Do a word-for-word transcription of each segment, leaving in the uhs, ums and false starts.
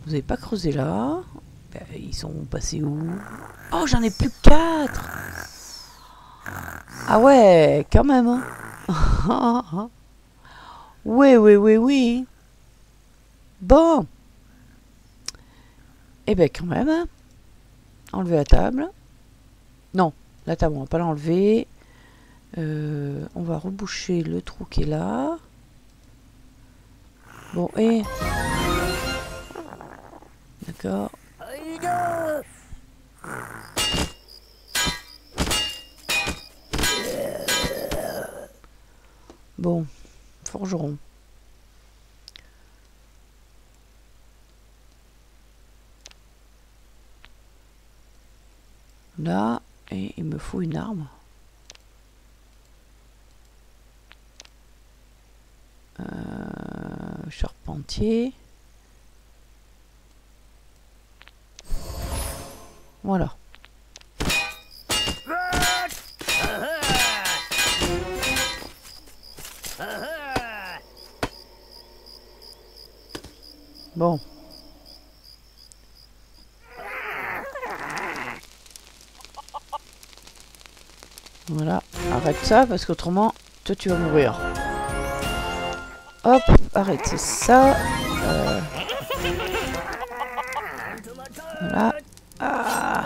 Vous avez pas creusé là? Ben, ils sont passés où? Oh, j'en ai plus que quatre. Ah ouais, quand même. Hein. Oui, oui, oui, oui. Bon. Eh ben quand même. Hein. Enlever la table. Non, la table, on va pas l'enlever. Euh, on va reboucher le trou qui est là. Bon, et... D'accord. Bon, forgeron. Là, et il me faut une arme. Euh, charpentier. Voilà. Bon. Voilà. Arrête ça parce qu'autrement, toi tu vas mourir. Hop, arrête, c'est ça. Euh... Voilà. Ah.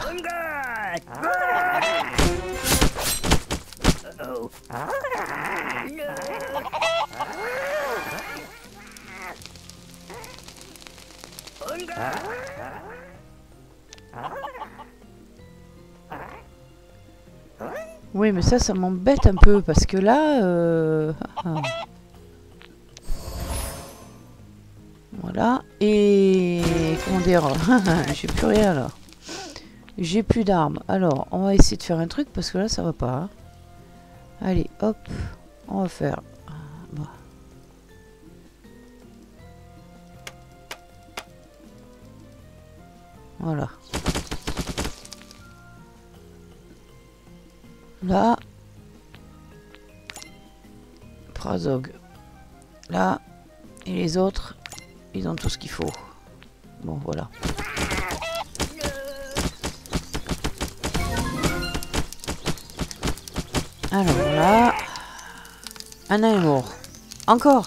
Oui, mais ça, ça m'embête un peu parce que là... Euh... Voilà. Et... Comment dire? J'ai plus rien là. J'ai plus d'armes. Alors, on va essayer de faire un truc parce que là, ça va pas. Hein. Allez, hop. On va faire... Bon. Voilà. Là. Prazog. Là. Et les autres, ils ont tout ce qu'il faut. Bon, voilà. Alors là. Un nain est mort. Encore.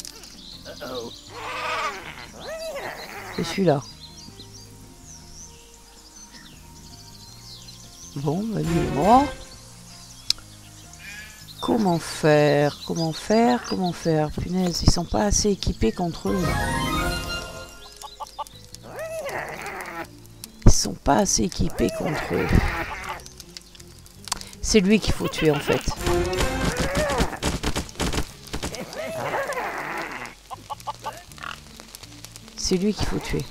C'est celui-là. Bon, bah lui il est mort. Comment faire? Comment faire? Comment faire? Punaise, ils sont pas assez équipés contre eux. Ils sont pas assez équipés contre eux. C'est lui qu'il faut tuer en fait. C'est lui qu'il faut tuer.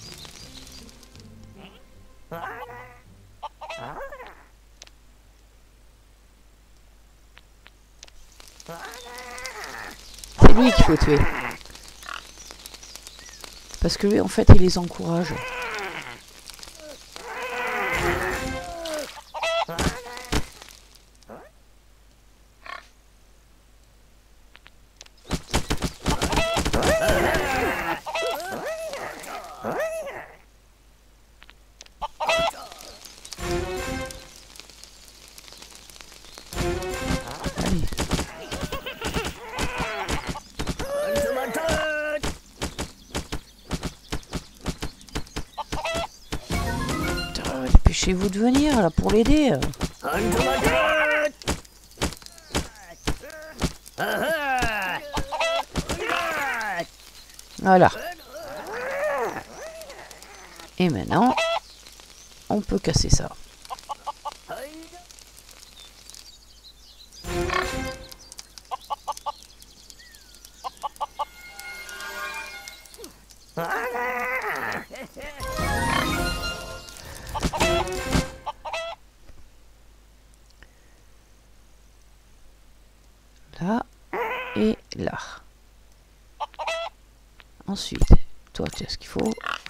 C'est lui qu'il faut tuer. Parce que lui, en fait, il les encourage. Dépêchez-vous de venir là pour l'aider. Voilà. Et maintenant, on peut casser ça. Là et là. Ensuite, toi tu as ce qu'il faut.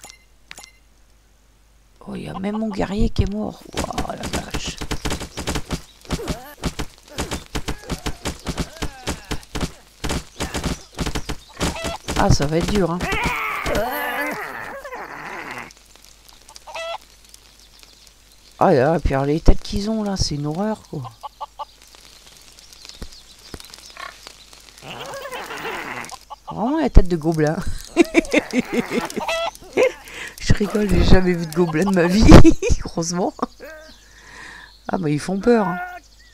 Oh, il y a même mon guerrier qui est mort. Waouh, la vache. Ah, ça va être dur, hein. Ah là, et puis alors, les têtes qu'ils ont là, c'est une horreur quoi. Vraiment la tête de gobelin. Je rigole, j'ai jamais vu de gobelin de ma vie, heureusement. Ah bah ils font peur. Hein.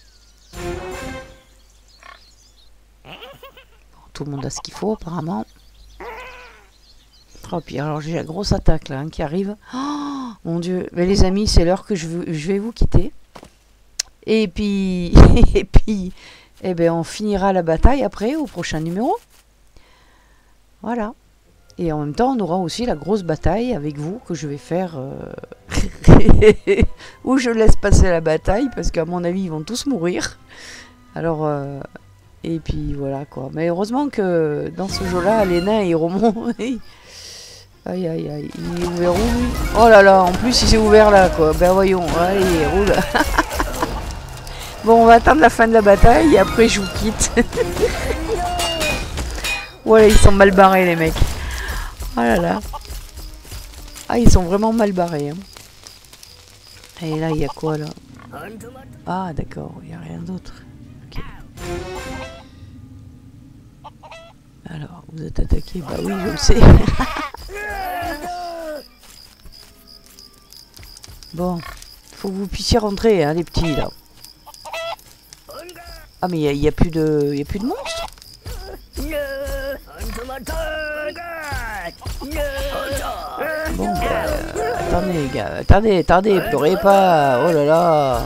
Bon, tout le monde a ce qu'il faut apparemment. Oh, puis alors j'ai la grosse attaque là hein, qui arrive. Oh, mon dieu, mais les amis, c'est l'heure que je, veux, je vais vous quitter. Et puis, et puis, eh ben on finira la bataille après au prochain numéro. Voilà. Et en même temps, on aura aussi la grosse bataille avec vous que je vais faire. Euh... où je laisse passer la bataille parce qu'à mon avis, ils vont tous mourir. Alors, euh... et puis voilà quoi. Mais heureusement que dans ce jeu-là, les nains ils remontent. Aïe aïe aïe, il est ouvert où lui? Oh là là, en plus il s'est ouvert là quoi. Ben voyons, allez, roule. Bon, on va attendre la fin de la bataille et après je vous quitte. Voilà, ils sont mal barrés les mecs. Oh là là. Ah, ils sont vraiment mal barrés. Hein. Et là, il y a quoi là? Ah d'accord, il n'y a rien d'autre. Okay. Alors, vous êtes attaqué? Bah oui, je le sais. Bon, faut que vous puissiez rentrer, hein, les petits, là. Ah, mais il n'y a, a plus de... Y a plus de monstres? Bon, bah... Euh, attendez, les gars. Attendez, attendez, pleurez pas. Oh là là.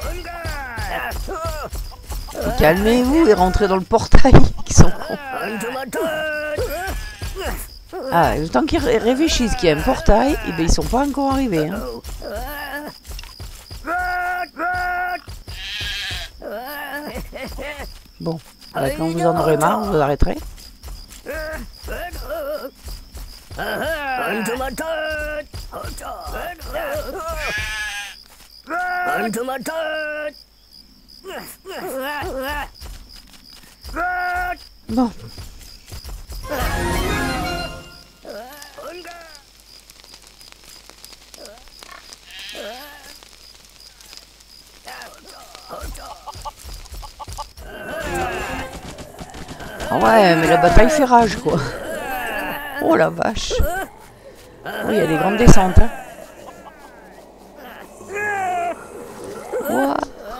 Calmez-vous et rentrez dans le portail. Qui sont cons. Ah, le temps qu'ils ré réfléchissent qu'il y a un portail, et ben ils sont pas encore arrivés. Hein. Bon, bah, quand vous en aurez marre, vous arrêterez. Bon. Ah ouais, mais la bataille fait rage, quoi. Oh la vache. Oh, il y a des grandes descentes. Hein. Wow.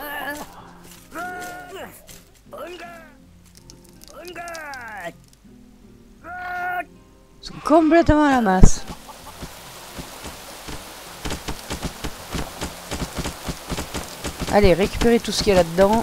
Ils sont complètement à la masse. Allez, récupérez tout ce qu'il y a là-dedans.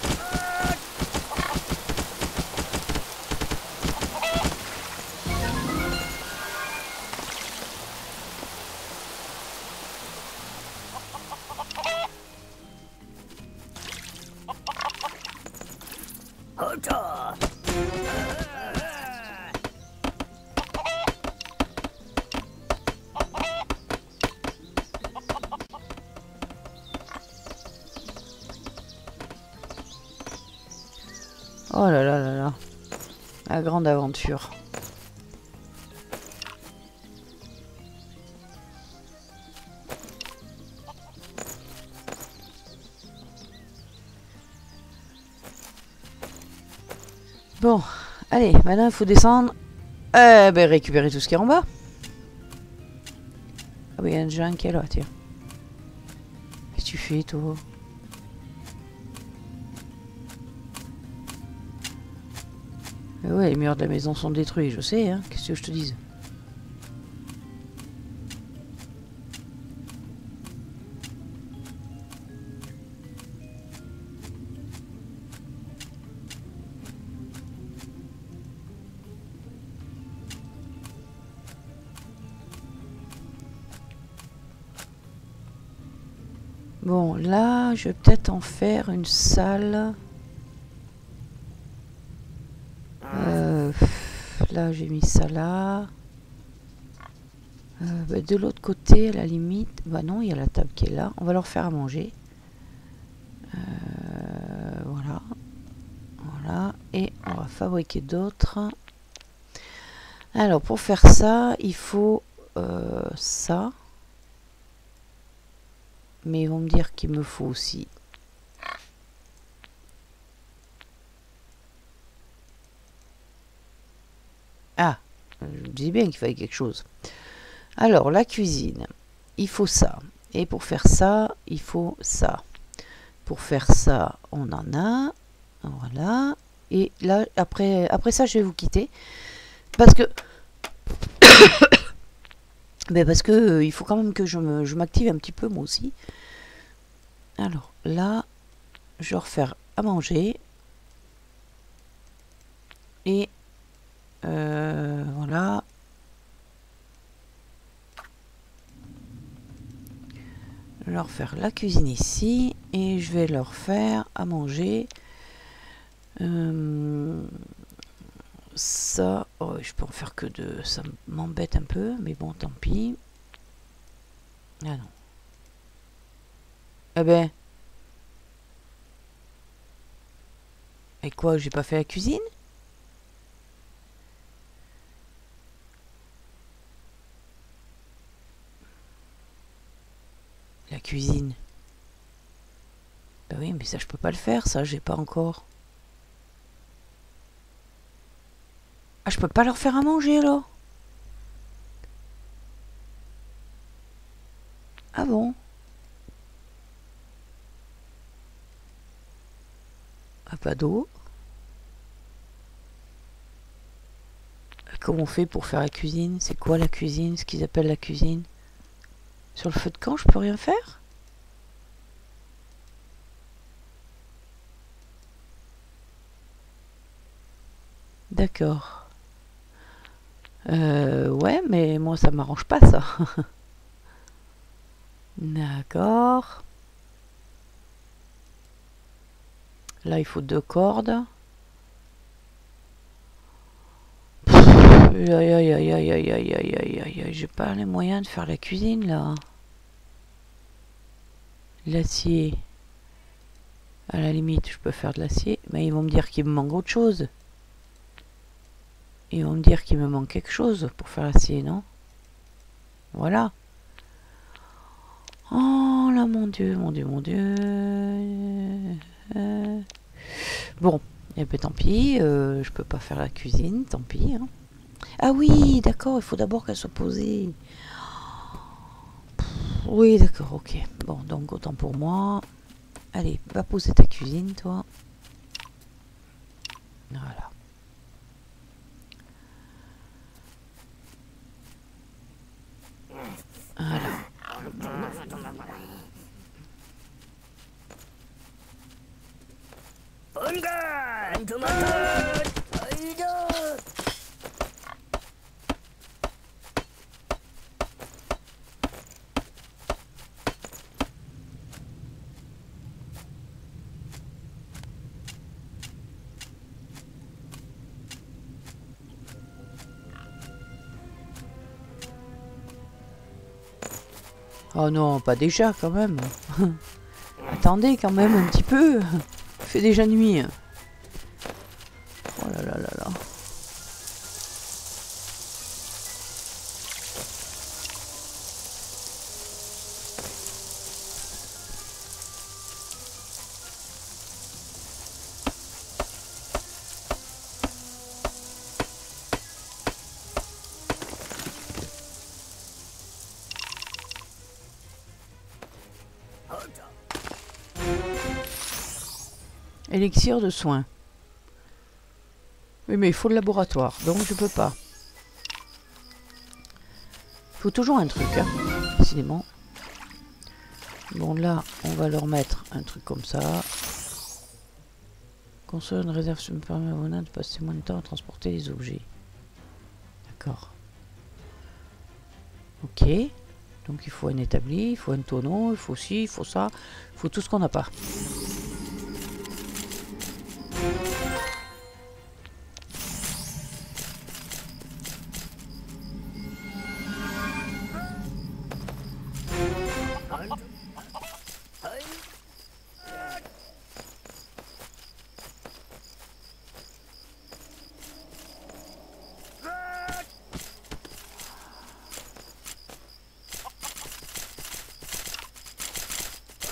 Oh là là là là. La grande aventure. Bon, allez, maintenant il faut descendre. Eh ben, récupérer tout ce qui est en bas. Ah oui, il y a un géant qui est là, tiens. Qu'est-ce que tu fais, toi? Eh ouais, les murs de la maison sont détruits, je sais, hein. Qu'est-ce que je te dise? Bon, là, je vais peut-être en faire une salle. Euh, là, j'ai mis ça là. Euh, bah, de l'autre côté, à la limite, bah non, il y a la table qui est là. On va leur faire à manger. Euh, voilà. Voilà. Et on va fabriquer d'autres. Alors, pour faire ça, il faut euh, ça. Mais ils vont me dire qu'il me faut aussi. Ah, je me disais bien qu'il fallait quelque chose. Alors, la cuisine, il faut ça. Et pour faire ça, il faut ça. Pour faire ça, on en a. Voilà. Et là, après, après ça, je vais vous quitter. Parce que... Mais parce que euh, il faut quand même que je me, je m'active un petit peu, moi aussi. Alors, là, je vais refaire à manger. Et... Euh, voilà. Je vais leur faire la cuisine ici. Et je vais leur faire à manger. Euh, ça, oh, je peux en faire que deux. Ça m'embête un peu, mais bon, tant pis. Ah non. Eh ben. Et quoi, j'ai pas fait la cuisine? La cuisine. Bah oui, mais ça, je peux pas le faire, ça, j'ai pas encore. Ah, je peux pas leur faire à manger, alors? Ah bon? Ah, pas d'eau. Comment on fait pour faire la cuisine? C'est quoi la cuisine? Ce qu'ils appellent la cuisine? Sur le feu de camp, je peux rien faire? D'accord. Euh, ouais, mais moi, ça m'arrange pas, ça. D'accord. Là, il faut deux cordes. Aïe, aïe, aïe, aïe, aïe, aïe, aïe, aïe, aïe, aïe, j'ai pas les moyens de faire la cuisine, là. L'acier. À la limite, je peux faire de l'acier. Mais ils vont me dire qu'il me manque autre chose. Ils vont me dire qu'il me manque quelque chose pour faire l'acier, non? Voilà. Oh là, mon Dieu, mon Dieu, mon Dieu. Euh... Bon, et ben tant pis, euh, je peux pas faire la cuisine, tant pis. Hein. Ah oui, d'accord, il faut d'abord qu'elle soit posée. Oui, d'accord, ok. Bon, donc autant pour moi. Allez, va poser ta cuisine, toi. Voilà. Voilà. Oh non, pas déjà quand même. Attendez quand même un petit peu. Il fait déjà nuit. Oh là là là là. Élixir de soins. Oui, mais il faut le laboratoire, donc je peux pas. Il faut toujours un truc, hein, décidément. Bon, là, on va leur mettre un truc comme ça. Construire une réserve, ça me permet à Mona de passer moins de temps à transporter les objets. D'accord. Ok. Donc il faut un établi, il faut un tonneau, il faut ci, il faut ça. Il faut tout ce qu'on n'a pas.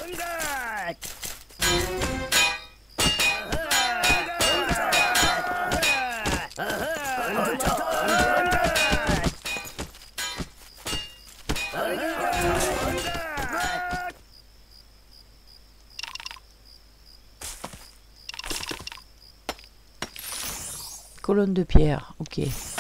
Colonne de pierre, ok.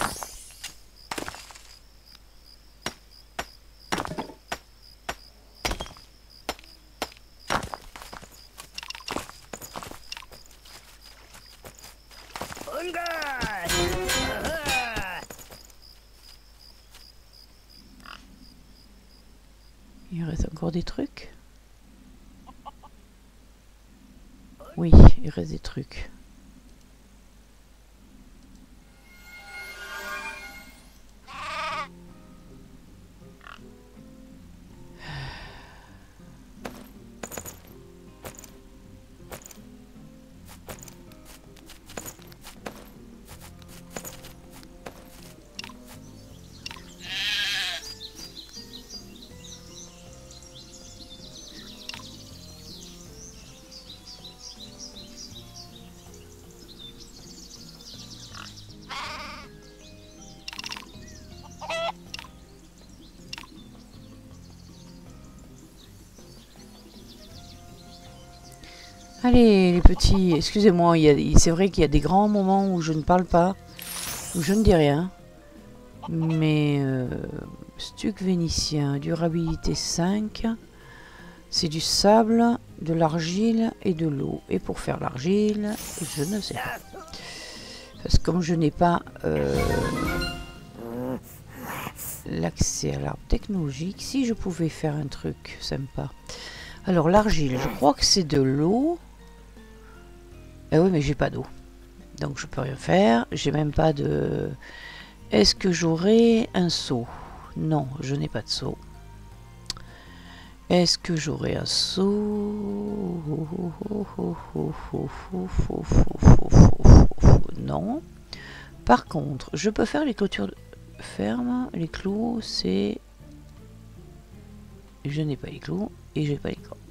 Il reste encore des trucs? Oui, il reste des trucs. Allez, les petits, excusez-moi, c'est vrai qu'il y a des grands moments où je ne parle pas, où je ne dis rien. Mais euh, stuc vénitien, durabilité cinq, c'est du sable, de l'argile et de l'eau. Et pour faire l'argile, je ne sais pas. Parce que comme je n'ai pas euh, l'accès à l'arbre technologique, si je pouvais faire un truc sympa. Alors l'argile, je crois que c'est de l'eau. Eh oui, mais j'ai pas d'eau. Donc je peux rien faire. J'ai même pas de... Est-ce que j'aurai un seau? Non, je n'ai pas de seau. Est-ce que j'aurai un seau? Non. Par contre, je peux faire les clôtures fermes. Les clous, c'est... Je n'ai pas les clous et j'ai pas les cordes.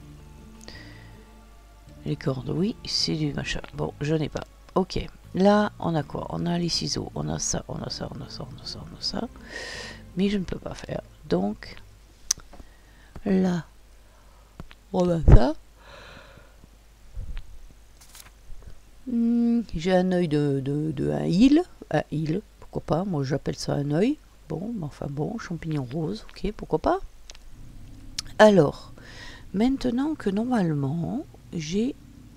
Les cordes, oui, c'est du machin. Bon, je n'ai pas. Ok. Là, on a quoi? On a les ciseaux. On a ça, on a ça, on a ça, on a ça, on a ça. Mais je ne peux pas faire. Donc, là, on a ça. Hmm, j'ai un œil de, de, de un île. Un île, pourquoi pas? Moi, j'appelle ça un œil. Bon, enfin bon, champignon rose. Ok, pourquoi pas? Alors, maintenant que normalement, j'ai...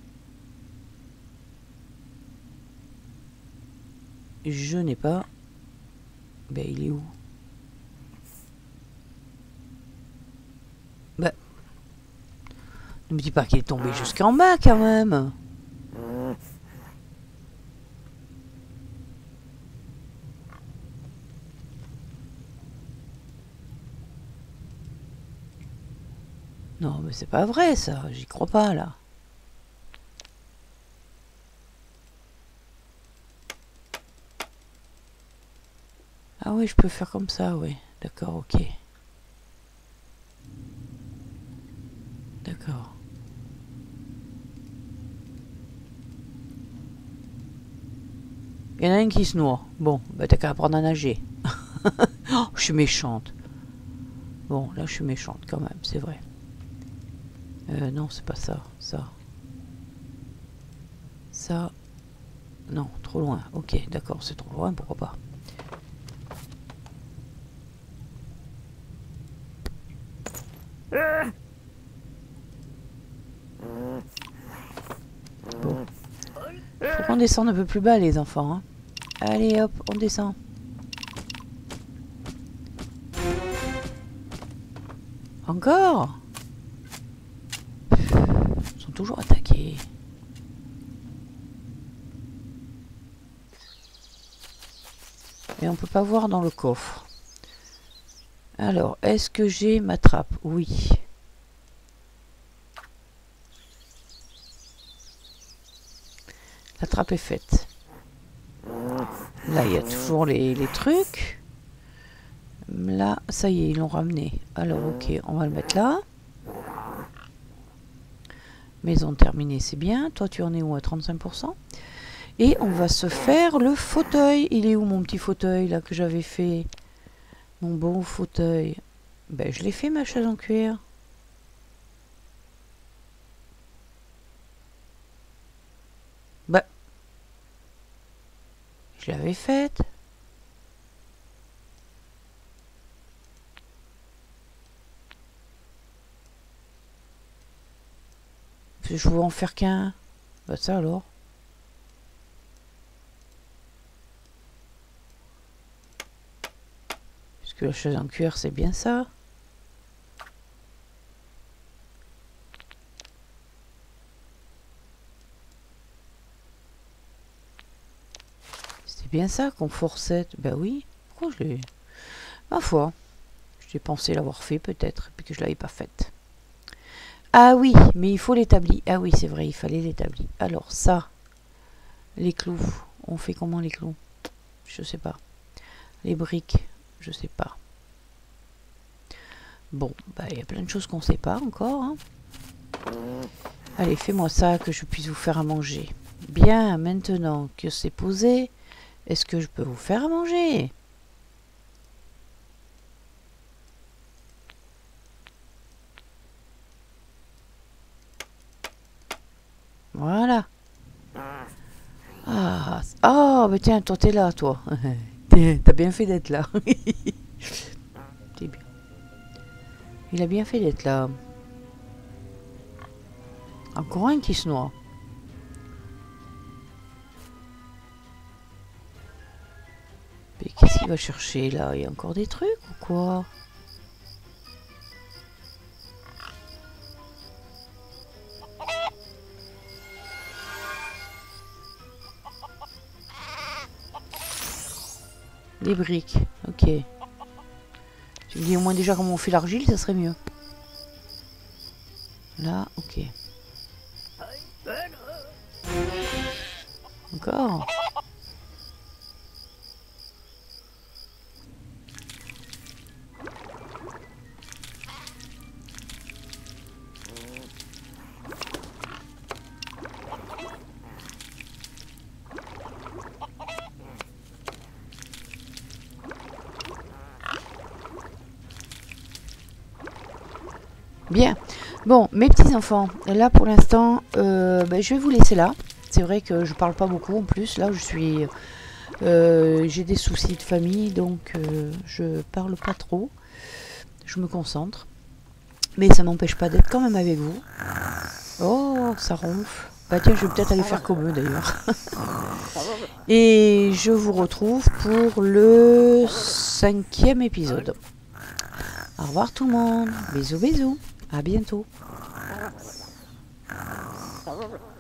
Je n'ai pas... Ben, il est où? Ben... Ne me dis pas qu'il est tombé jusqu'en bas, quand même. Non, mais c'est pas vrai, ça. J'y crois pas, là. Ah oui, je peux faire comme ça, oui. D'accord, ok. D'accord. Il y en a un qui se noie. Bon, bah t'as qu'à apprendre à nager. Oh, je suis méchante. Bon, là, je suis méchante quand même, c'est vrai. Euh, non, c'est pas ça. Ça. Ça. Non, trop loin. Ok, d'accord, c'est trop loin, pourquoi pas. Bon. Faut qu'on descende un peu plus bas, les enfants. Hein. Allez, hop, on descend. Encore? Ils sont toujours attaqués. Et on peut pas voir dans le coffre. Alors, est-ce que j'ai ma trappe? Oui. La trappe est faite. Là, il y a toujours les, les trucs. Là, ça y est, ils l'ont ramené. Alors, ok, on va le mettre là. Maison terminée, c'est bien. Toi, tu en es où à trente-cinq pour cent? Et on va se faire le fauteuil. Il est où mon petit fauteuil là que j'avais fait? Mon bon fauteuil. Ben, je l'ai fait ma chaise en cuir. Bah. Je l'avais faite. Je voulais en faire qu'un. Bah ça alors. Parce que la chaise en cuir c'est bien ça. C'était bien ça qu'on forçait. Bah oui. Pourquoi je l'ai... Ma foi. J'ai pensé l'avoir fait peut-être. Puis que je l'avais pas faite. Ah oui, mais il faut l'établir. Ah oui, c'est vrai, il fallait l'établir. Alors ça, les clous. On fait comment les clous? Je sais pas. Les briques, je sais pas. Bon, bah il y a plein de choses qu'on sait pas encore. Hein. Allez, fais-moi ça, que je puisse vous faire à manger. Bien, maintenant que c'est posé, est-ce que je peux vous faire à manger? Voilà. Ah, ah, bah tiens, toi t'es là, toi. T'as bien fait d'être là. T'es bien. Il a bien fait d'être là. Encore un qui se noie. Mais qu'est-ce qu'il va chercher là? Il y a encore des trucs ou quoi? Des briques, ok. Tu me dis au moins déjà comment on fait l'argile, ça serait mieux. Là, ok. Encore. Bien. Bon, mes petits enfants, là pour l'instant, euh, ben, je vais vous laisser là. C'est vrai que je parle pas beaucoup en plus. Là, je suis, euh, j'ai des soucis de famille, donc euh, je parle pas trop. Je me concentre, mais ça m'empêche pas d'être quand même avec vous. Oh, ça ronfle. Bah tiens, je vais peut-être aller faire comme eux d'ailleurs. Et je vous retrouve pour le cinquième épisode. Au revoir tout le monde. Bisous, bisous. À bientôt.